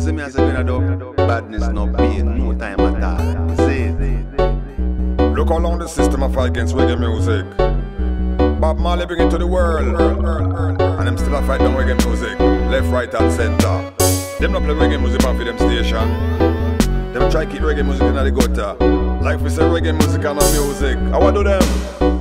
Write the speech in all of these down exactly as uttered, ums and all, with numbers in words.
see me as a winner dog. Badness no pain, no time at all. See it. Look how long the system of fight against reggae music. Bob Marley bring it to the world, and them still a fight down reggae music, left, right and center. Them not play reggae music on for them station. Them try keep reggae music in the gutter. Like we say reggae music and no music. How I do them?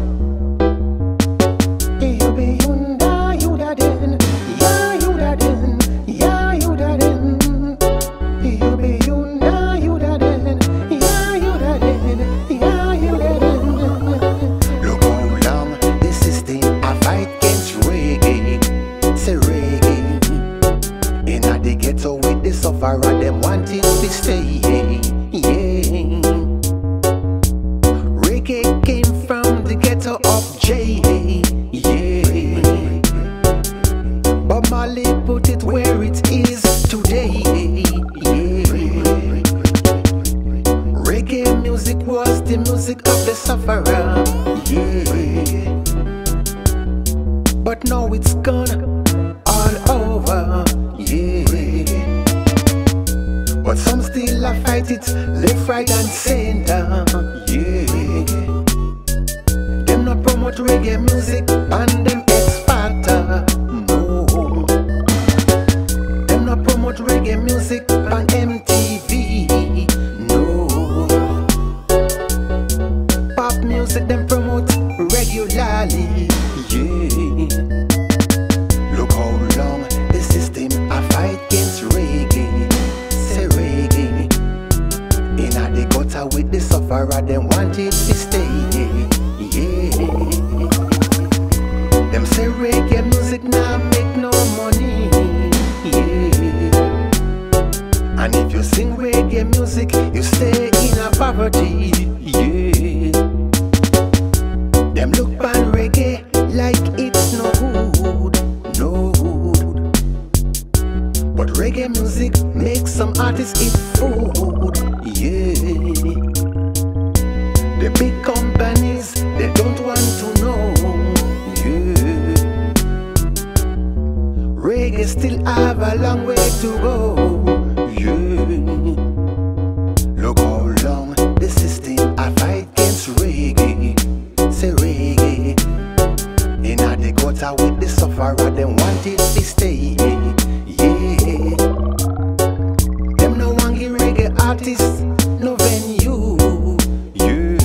Sufferer, them want it to stay, yeah. Reggae came from the ghetto of J, yeah. Bob Marley put it where it is today, yeah. Reggae music was the music of the sufferer, yeah. But now it's gone all over, yeah. But some still a fight it, left, right and center, yeah. Them not promote reggae music and them X Factor, no. Them not promote reggae music on M T V, no. Pop music them promote regularly, yeah. Look how long the system a fight against reggae. With the sufferer, them want it to stay, yeah. Them say reggae music now make no money, yeah. And if you sing reggae music, you stay in a poverty, yeah. Them look on reggae like it's no good, no good. But reggae music makes some artists eat food, yeah. The big companies, they don't want to know, yeah. Reggae still have a long way to go, yeah. Look how long the system a fight against reggae. Say reggae in a the gutter with the sufferer, them want it to stay, yeah. Them no want give reggae artists no venue, yeah.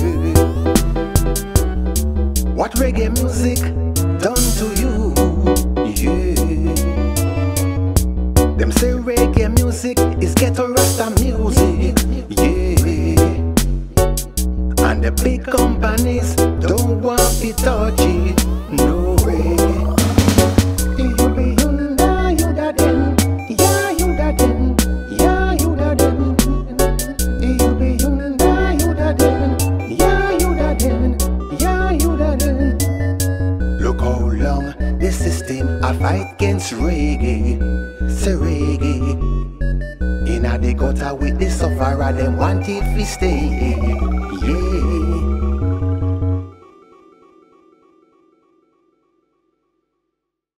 What reggae music done to you, yeah. Them say reggae music is ghetto rasta music, yeah. And the big companies don't want to touch it, no way. I fight against reggae, say reggae. In a the gutter with the sufferer, them want it to stay, yeah.